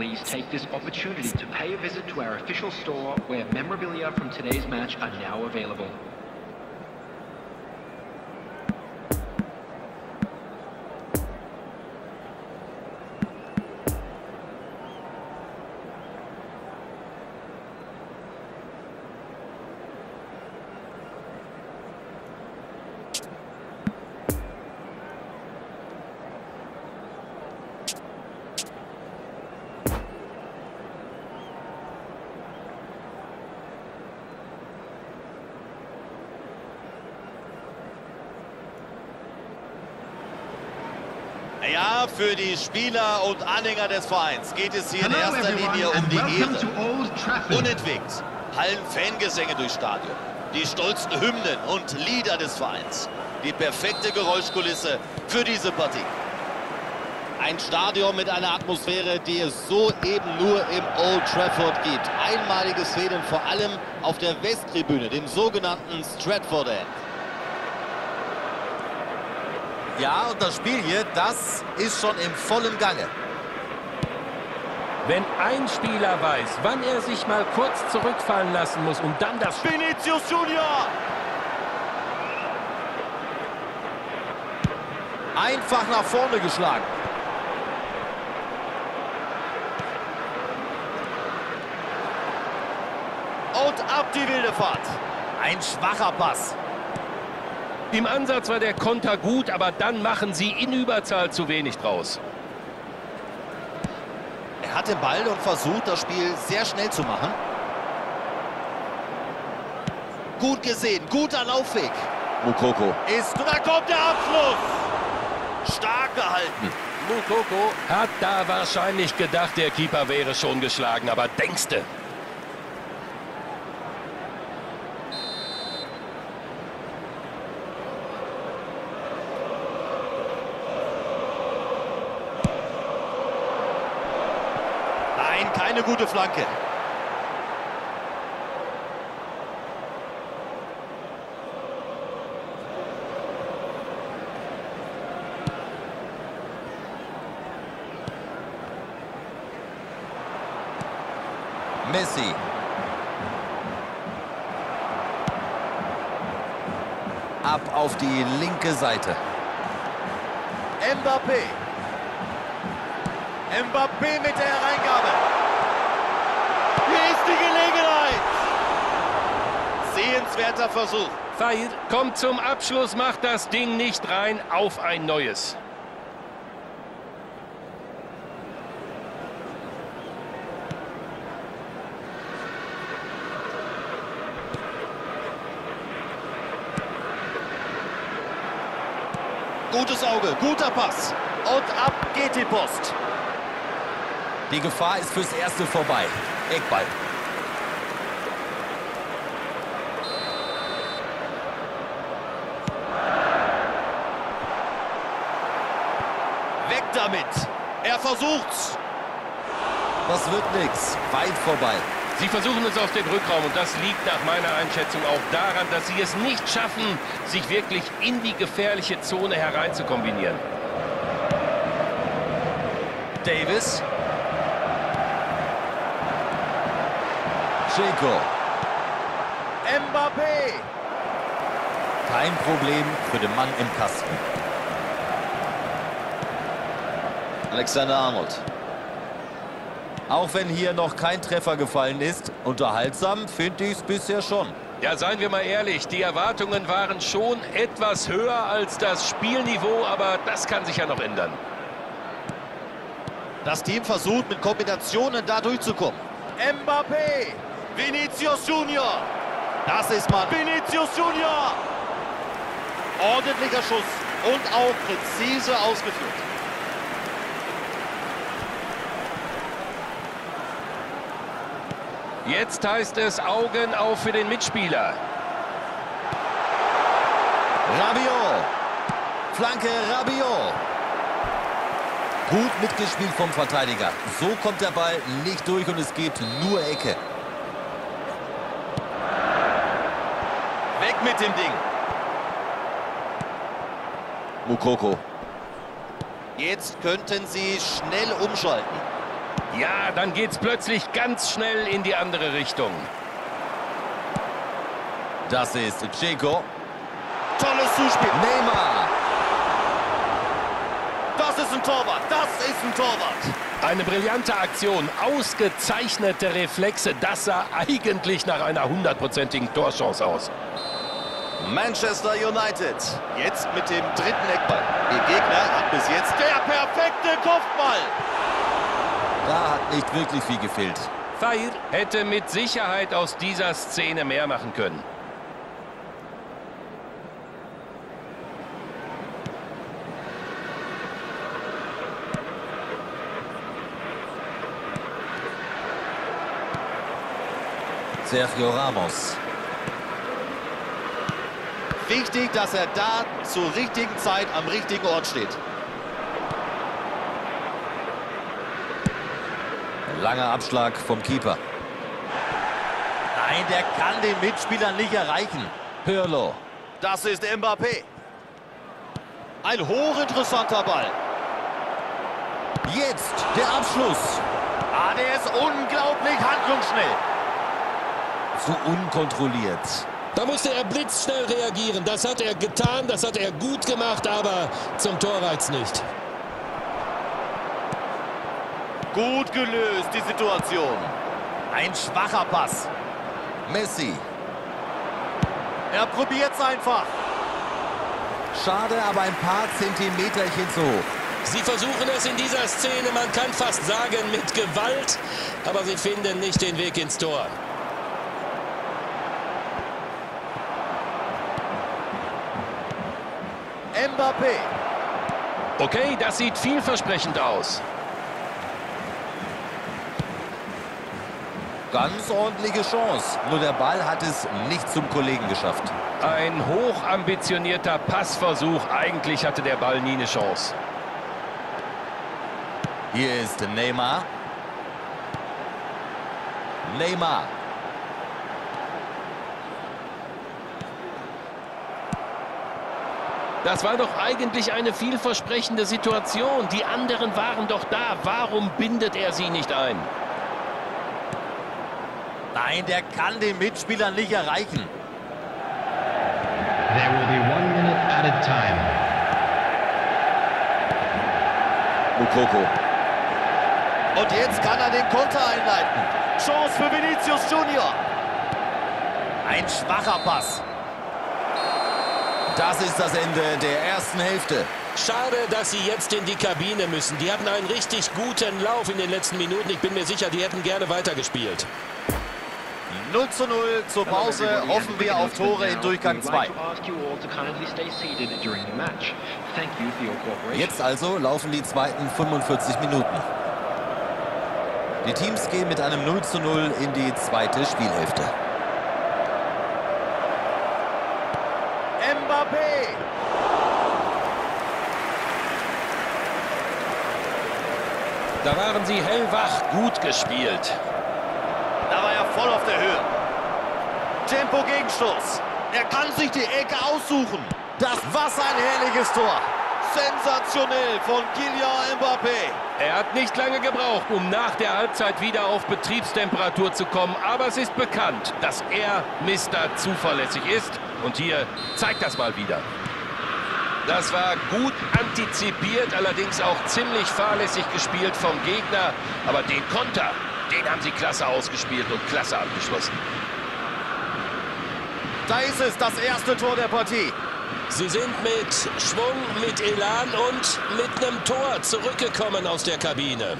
Please take this opportunity to pay a visit to our official store where memorabilia from today's match are now available. Ja, für die Spieler und Anhänger des Vereins geht es hier in erster Linie um die Ehre. Unentwegt hallen Fangesänge durchs Stadion. Die stolzen Hymnen und Lieder des Vereins. Die perfekte Geräuschkulisse für diese Partie. Ein Stadion mit einer Atmosphäre, die es so eben nur im Old Trafford gibt. Einmalige Szenen, vor allem auf der Westtribüne, dem sogenannten Stratford End. Ja, und das Spiel hier, das ist schon im vollen Gange. Wenn ein Spieler weiß, wann er sich mal kurz zurückfallen lassen muss, um dann das... Vinicius Junior! Einfach nach vorne geschlagen. Und ab die wilde Fahrt. Ein schwacher Pass. Im Ansatz war der Konter gut, aber dann machen sie in Überzahl zu wenig draus. Er hat den Ball und versucht, das Spiel sehr schnell zu machen. Gut gesehen, guter Laufweg. Moukoko ist, und da kommt der Abschluss. Stark gehalten. Moukoko hat da wahrscheinlich gedacht, der Keeper wäre schon geschlagen, aber denkste. Keine gute Flanke. Messi. Ab auf die linke Seite. Mbappé. Mbappé mit der Hereingabe. Hier ist die Gelegenheit. Sehenswerter Versuch. Faid kommt zum Abschluss, macht das Ding nicht rein, auf ein neues. Gutes Auge, guter Pass. Und ab geht die Post. Die Gefahr ist fürs Erste vorbei. Eckball. Weg damit. Er versucht's. Das wird nix. Weit vorbei. Sie versuchen es auf den Rückraum und das liegt nach meiner Einschätzung auch daran, dass sie es nicht schaffen, sich wirklich in die gefährliche Zone hereinzukombinieren. Davis. Dzeko. Mbappé. Kein Problem für den Mann im Kasten. Alexander-Arnold. Auch wenn hier noch kein Treffer gefallen ist, unterhaltsam finde ich es bisher schon. Ja, seien wir mal ehrlich, die Erwartungen waren schon etwas höher als das Spielniveau, aber das kann sich ja noch ändern. Das Team versucht mit Kombinationen da durchzukommen. Mbappé. Vinicius Junior. Das ist man. Vinicius Junior. Ordentlicher Schuss und auch präzise ausgeführt. Jetzt heißt es Augen auf für den Mitspieler. Rabiot. Flanke Rabiot. Gut mitgespielt vom Verteidiger. So kommt der Ball nicht durch und es gibt nur Ecke. Weg mit dem Ding. Moukoko. Jetzt könnten sie schnell umschalten. Ja, dann geht's plötzlich ganz schnell in die andere Richtung. Das ist Dzeko. Tolles Zuspiel. Neymar. Das ist ein Torwart. Das ist ein Torwart. Eine brillante Aktion, ausgezeichnete Reflexe. Das sah eigentlich nach einer 100%igen Torchance aus. Manchester United. Jetzt mit dem dritten Eckball. Ihr Gegner hat bis jetzt der perfekte Kopfball. Da hat nicht wirklich viel gefehlt. Fair hätte mit Sicherheit aus dieser Szene mehr machen können. Sergio Ramos. Wichtig, dass er da zur richtigen Zeit am richtigen Ort steht. Langer Abschlag vom Keeper. Nein, der kann den Mitspieler nicht erreichen. Pirlo. Das ist Mbappé. Ein hochinteressanter Ball. Jetzt der Abschluss. Ah, der ist unglaublich handlungsschnell. So unkontrolliert. Da musste er blitzschnell reagieren. Das hat er getan, das hat er gut gemacht, aber zum Tor reicht's nicht. Gut gelöst, die Situation. Ein schwacher Pass. Messi. Er probiert's einfach. Schade, aber ein paar Zentimeterchen zu hoch. Sie versuchen es in dieser Szene, man kann fast sagen, mit Gewalt, aber sie finden nicht den Weg ins Tor. Mbappé. Okay, das sieht vielversprechend aus. Ganz ordentliche Chance. Nur der Ball hat es nicht zum Kollegen geschafft. Ein hochambitionierter Passversuch. Eigentlich hatte der Ball nie eine Chance. Hier ist Neymar. Neymar. Das war doch eigentlich eine vielversprechende Situation. Die anderen waren doch da. Warum bindet er sie nicht ein? Nein, der kann den Mitspieler nicht erreichen. There will be 1 minute added time. Moukoko. Und jetzt kann er den Konter einleiten. Chance für Vinicius Junior. Ein schwacher Pass. Das ist das Ende der ersten Hälfte. Schade, dass sie jetzt in die Kabine müssen. Die hatten einen richtig guten Lauf in den letzten Minuten. Ich bin mir sicher, die hätten gerne weitergespielt. 0:0 zur Pause. Hoffen wir auf Tore in Durchgang 2. Jetzt also laufen die zweiten 45 Minuten. Die Teams gehen mit einem 0:0 in die zweite Spielhälfte. Mbappé. Da waren sie hellwach, gut gespielt. Da war er voll auf der Höhe. Tempo-Gegenstoß. Er kann sich die Ecke aussuchen. Das war ein herrliches Tor. Sensationell von Kylian Mbappé. Er hat nicht lange gebraucht, um nach der Halbzeit wieder auf Betriebstemperatur zu kommen. Aber es ist bekannt, dass er Mr. Zuverlässig ist. Und hier zeigt das mal wieder. Das war gut antizipiert, allerdings auch ziemlich fahrlässig gespielt vom Gegner. Aber den Konter, den haben sie klasse ausgespielt und klasse abgeschlossen. Da ist es, das erste Tor der Partie. Sie sind mit Schwung, mit Elan und mit einem Tor zurückgekommen aus der Kabine.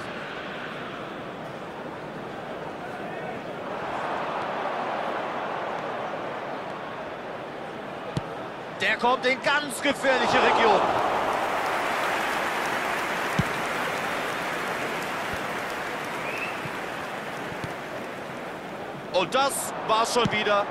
Der kommt in ganz gefährliche Region. Und das war's schon wieder.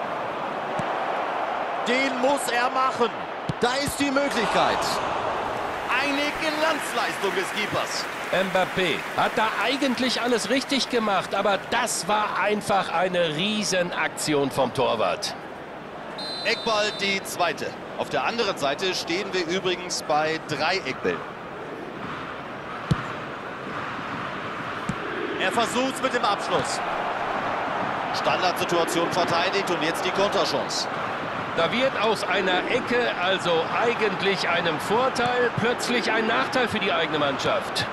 Den muss er machen. Da ist die Möglichkeit. Eine Glanzleistung des Keepers. Mbappé hat da eigentlich alles richtig gemacht, aber das war einfach eine Riesenaktion vom Torwart. Eckball die zweite. Auf der anderen Seite stehen wir übrigens bei 3 Eckbällen. Er versucht es mit dem Abschluss. Standardsituation verteidigt und jetzt die Konterchance. Da wird aus einer Ecke, also eigentlich einem Vorteil, plötzlich ein Nachteil für die eigene Mannschaft.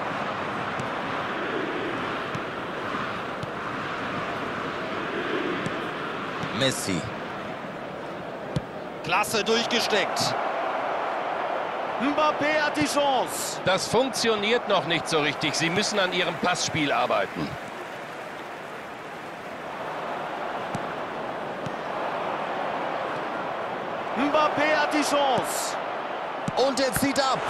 Messi. Klasse durchgesteckt. Mbappé hat die Chance. Das funktioniert noch nicht so richtig. Sie müssen an ihrem Passspiel arbeiten. Mbappé hat die Chance. Und er zieht ab.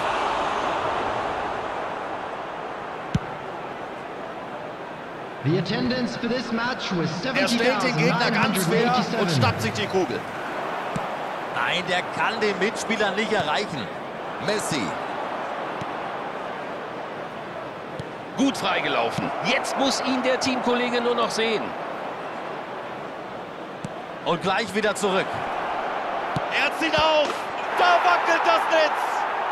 The attendance for this match was Er stellt den Gegner ganz schwer und schnappt sich die Kugel. Nein, der kann den Mitspieler nicht erreichen. Messi. Gut freigelaufen. Jetzt muss ihn der Teamkollege nur noch sehen. Und gleich wieder zurück. Er zieht auf. Da wackelt das Netz.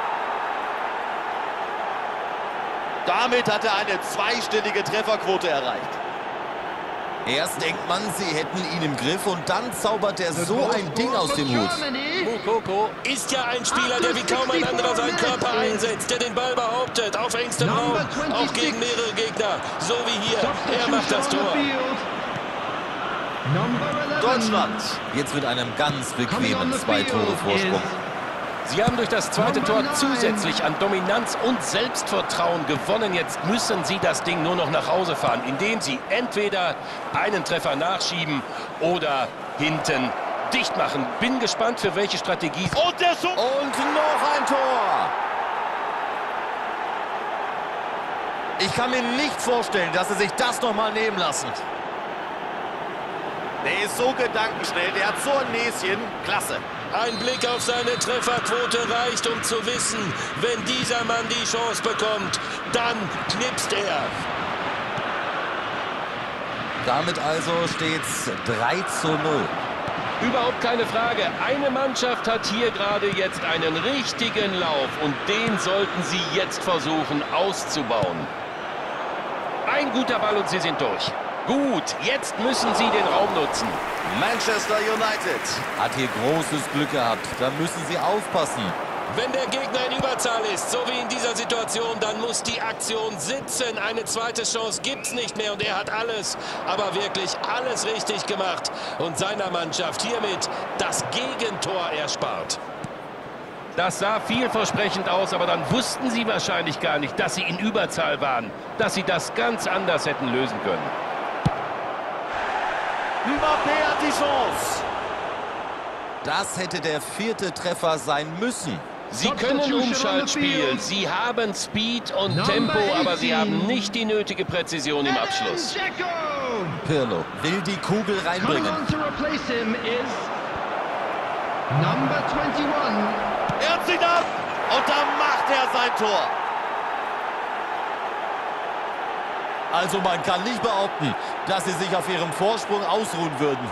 Damit hat er eine zweistellige Trefferquote erreicht. Erst denkt man, sie hätten ihn im Griff und dann zaubert er so ein Ding aus dem Hut. Moukoko ist ja ein Spieler, der wie kaum ein anderer seinen Körper einsetzt, der den Ball behauptet, auf engstem Raum, auch gegen mehrere Gegner, so wie hier. Er macht das Tor. Deutschland jetzt mit einem ganz bequemen 2-Tore-Vorsprung. Sie haben durch das zweite Tor zusätzlich an Dominanz und Selbstvertrauen gewonnen. Jetzt müssen sie das Ding nur noch nach Hause fahren, indem sie entweder einen Treffer nachschieben oder hinten dicht machen. Bin gespannt, für welche Strategie. Und der Schuss. Und noch ein Tor. Ich kann mir nicht vorstellen, dass sie sich das noch mal nehmen lassen. Der ist so gedankenschnell, der hat so ein Näschen. Klasse. Ein Blick auf seine Trefferquote reicht, um zu wissen, wenn dieser Mann die Chance bekommt, dann knipst er. Damit also steht's 3:0. Überhaupt keine Frage. Eine Mannschaft hat hier gerade jetzt einen richtigen Lauf und den sollten sie jetzt versuchen auszubauen. Ein guter Ball und sie sind durch. Gut, jetzt müssen sie den Raum nutzen. Manchester United hat hier großes Glück gehabt. Da müssen sie aufpassen. Wenn der Gegner in Überzahl ist, so wie in dieser Situation, dann muss die Aktion sitzen. Eine zweite Chance gibt's nicht mehr und er hat alles, aber wirklich alles richtig gemacht und seiner Mannschaft hiermit das Gegentor erspart. Das sah vielversprechend aus, aber dann wussten sie wahrscheinlich gar nicht, dass sie in Überzahl waren, dass sie das ganz anders hätten lösen können. Mbappé hat die Chance. Das hätte der 4. Treffer sein müssen. Sie können Umschaltspiel, sie haben Speed und Tempo, aber sie haben nicht die nötige Präzision im Abschluss. Pirlo will die Kugel reinbringen. Er zieht ab und da macht er sein Tor. Also man kann nicht behaupten, dass sie sich auf ihrem Vorsprung ausruhen würden.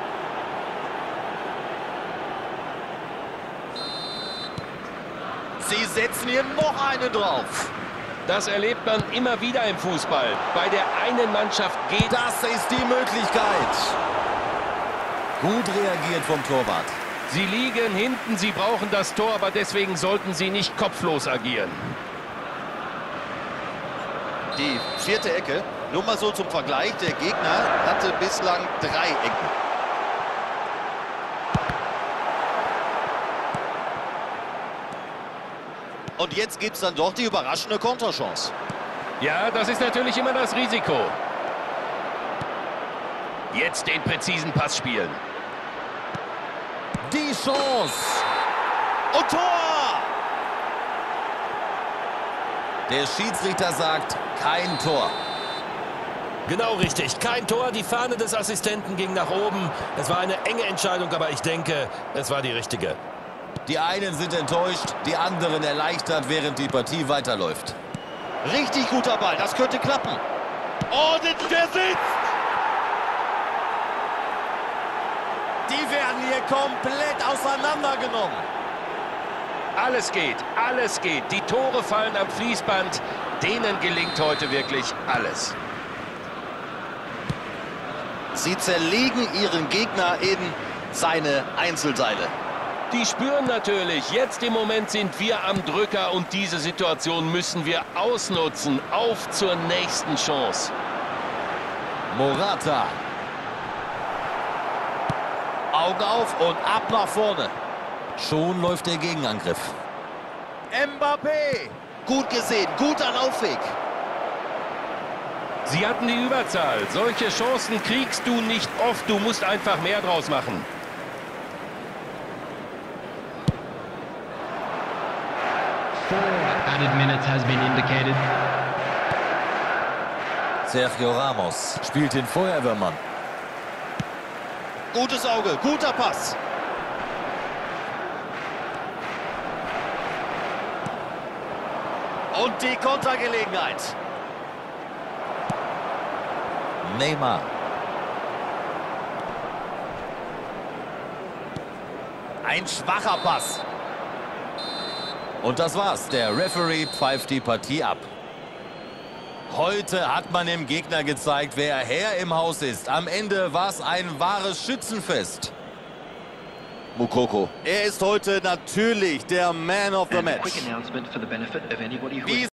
Sie setzen hier noch eine drauf. Das erlebt man immer wieder im Fußball. Bei der einen Mannschaft geht... Das ist die Möglichkeit. Gut reagiert vom Torwart. Sie liegen hinten, sie brauchen das Tor, aber deswegen sollten sie nicht kopflos agieren. Die 4. Ecke, nur mal so zum Vergleich, der Gegner hatte bislang 3 Ecken. Und jetzt gibt es dann doch die überraschende Konterchance. Ja, das ist natürlich immer das Risiko. Jetzt den präzisen Pass spielen. Die Chance. Und Tor! Der Schiedsrichter sagt, kein Tor. Genau richtig, kein Tor. Die Fahne des Assistenten ging nach oben. Es war eine enge Entscheidung, aber ich denke, es war die richtige. Die einen sind enttäuscht, die anderen erleichtert, während die Partie weiterläuft. Richtig guter Ball, das könnte klappen. Und der sitzt! Die werden hier komplett auseinandergenommen. Alles geht, alles geht. Die Tore fallen am Fließband. Denen gelingt heute wirklich alles. Sie zerlegen ihren Gegner in seine Einzelteile. Die spüren natürlich, jetzt im Moment sind wir am Drücker und diese Situation müssen wir ausnutzen. Auf zur nächsten Chance. Morata. Augen auf und ab nach vorne. Schon läuft der Gegenangriff. Mbappé. Gut gesehen, guter Laufweg. Sie hatten die Überzahl. Solche Chancen kriegst du nicht oft. Du musst einfach mehr draus machen. 4 added minutes has been indicated. Sergio Ramos spielt den Feuerwehrmann. Gutes Auge, guter Pass. Und die Kontergelegenheit. Neymar. Ein schwacher Pass. Und das war's. Der Referee pfeift die Partie ab. Heute hat man dem Gegner gezeigt, wer Herr im Haus ist. Am Ende war es ein wahres Schützenfest. Moukoko. Er ist heute natürlich der Man of the Match. A quick announcement for the benefit of anybody who